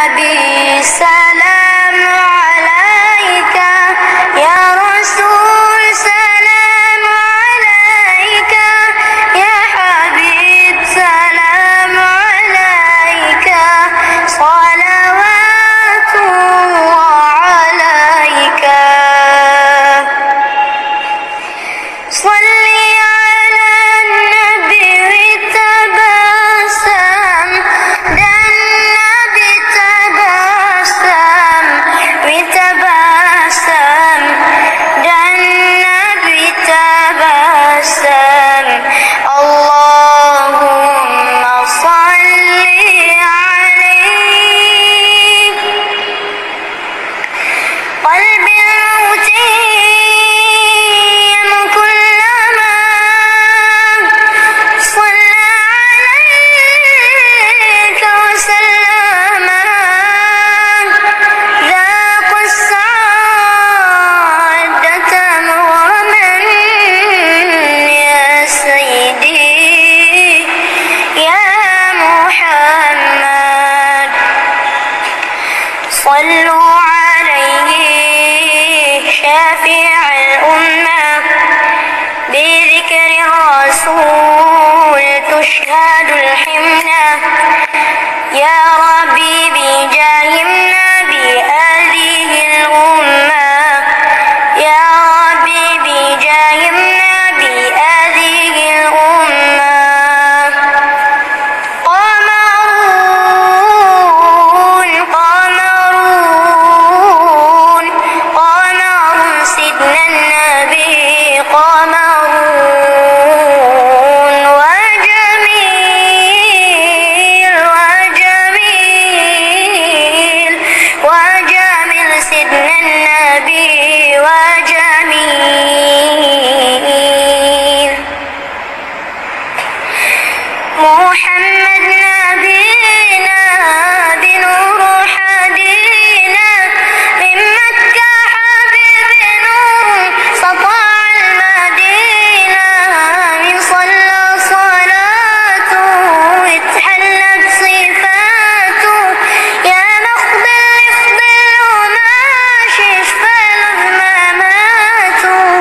نبي سلام عليك، يا رسول سلام عليك، يا حبيب سلام عليك، صلوات الله عليك. صل على النبي تبسم، ده النبي تبسم وتبسم، ده النبي تبسم. اللهم صل عليه. قلبي المتيم كلما صلى عليك وسلم، ذاق السعادة مغرما يا سيدي يا محمد. صلوا عليه شافع الأمة، بذكر الرسول تشهد الحمنة. يا ربي بجاه النبي هذه الأمة، يا ربي بجاه النبي هذه الأمة. قمرون قمرون قمر سيدنا النبي، قمرون وجميل وجميل وجميل سيدنا النبي وجميل. محمد نبينا بنور حدينا، من مكة حبيب نور سطع المدينة، من صلى صلاته اتحلت صفاته، يا مقبل افضل وماشي شفى مماته.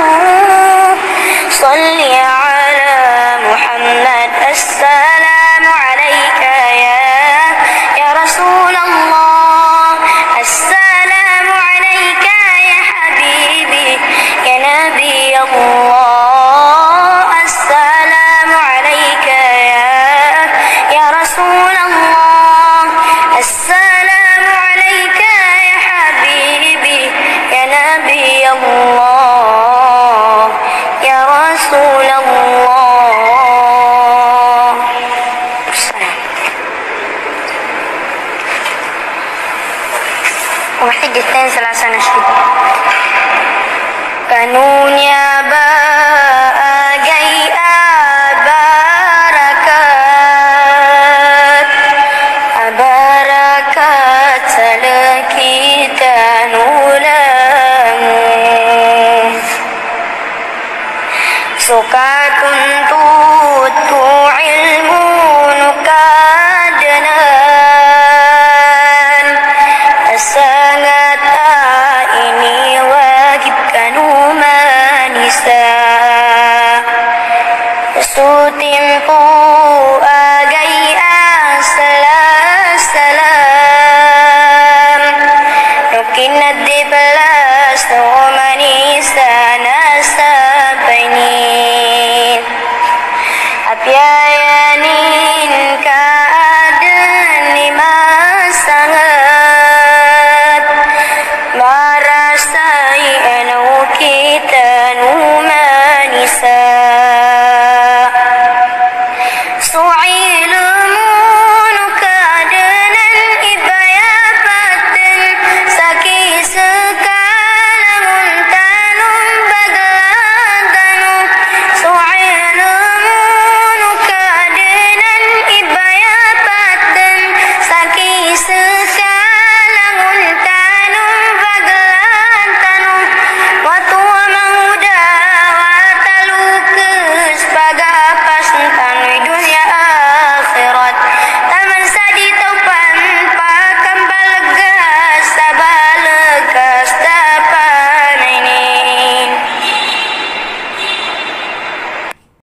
صل على محمد السلام عليك يا رسول الله، السلام عليك يا حبيبي يا نبي الله، السلام عليك يا رسول الله، السلام عليك يا حبيبي يا نبي الله يا رسول الله. ومحتاج تنزل عشان اشوف قانون يا باء